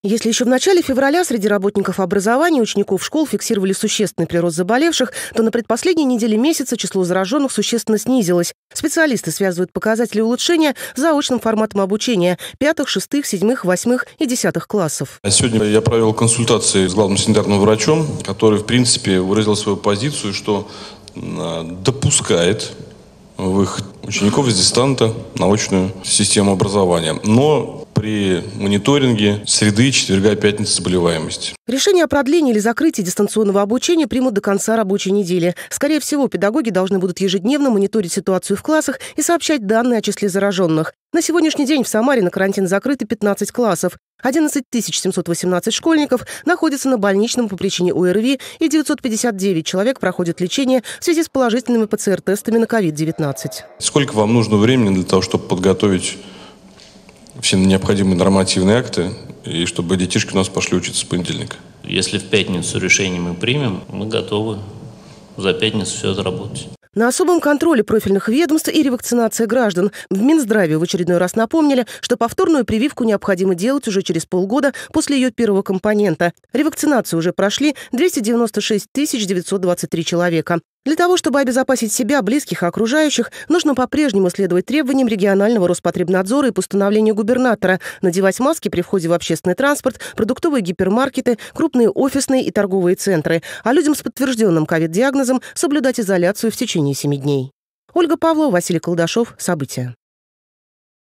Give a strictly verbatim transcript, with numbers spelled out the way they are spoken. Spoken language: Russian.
Если еще в начале февраля среди работников образования и учеников школ фиксировали существенный прирост заболевших, то на предпоследней неделе месяца число зараженных существенно снизилось. Специалисты связывают показатели улучшения с заочным форматом обучения пятых, шестых, седьмых, восьмых и десятых классов. Сегодня я провел консультации с главным санитарным врачом, который, в принципе, выразил свою позицию, что допускает выход учеников из дистанта на очную систему образования, но при мониторинге среды четверга и пятницы заболеваемости. Решение о продлении или закрытии дистанционного обучения примут до конца рабочей недели. Скорее всего, педагоги должны будут ежедневно мониторить ситуацию в классах и сообщать данные о числе зараженных. На сегодняшний день в Самаре на карантин закрыты пятнадцать классов. одиннадцать тысяч семьсот восемнадцать школьников находятся на больничном по причине ОРВИ и девятьсот пятьдесят девять человек проходят лечение в связи с положительными ПЦР-тестами на ковид девятнадцать. Сколько вам нужно времени для того, чтобы подготовить все необходимые нормативные акты и чтобы детишки у нас пошли учиться с понедельника? Если в пятницу решение мы примем, мы готовы за пятницу все отработать. На особом контроле профильных ведомств и ревакцинация граждан. В Минздраве в очередной раз напомнили, что повторную прививку необходимо делать уже через полгода после ее первого компонента. Ревакцинацию уже прошли двести девяносто шесть тысяч девятьсот двадцать три человека. Для того, чтобы обезопасить себя, близких и окружающих, нужно по-прежнему следовать требованиям регионального Роспотребнадзора и постановлению губернатора, надевать маски при входе в общественный транспорт, продуктовые гипермаркеты, крупные офисные и торговые центры, а людям с подтвержденным ковид-диагнозом соблюдать изоляцию в течение семи дней. Ольга Павлова, Василий Колдашов. События.